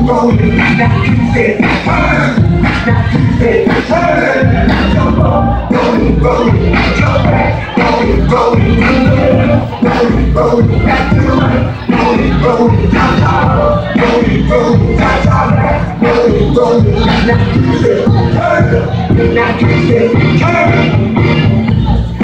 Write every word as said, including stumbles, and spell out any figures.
rolling, now you said turn, now you said turn, now jump up, rolling, rolling, jump back, rolling, rolling, rolling, rolling, back to the right, rolling, rolling, top top, rolling, rolling, top top, back, rolling, rolling, now you said turn, now you said turn.